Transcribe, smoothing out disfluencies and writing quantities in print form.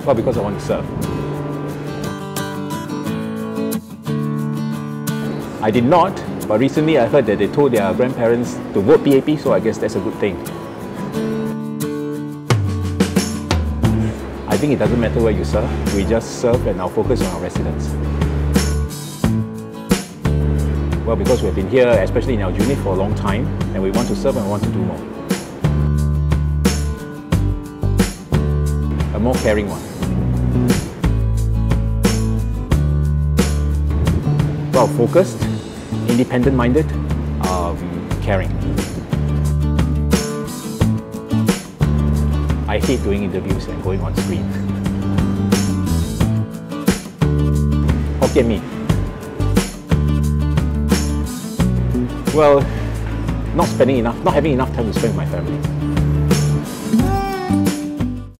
Well, because I want to serve. I did not, but recently I heard that they told their grandparents to vote PAP, so I guess that's a good thing. I think it doesn't matter where you serve, we just serve and now focus on our residents. Well, because we've been here, especially in Aljunied, for a long time, and we want to serve and we want to do more. A more caring one. Well, focused, independent-minded, caring. I hate doing interviews and going on screen. Hokkien Mee. Well, not having enough time to spend with my family.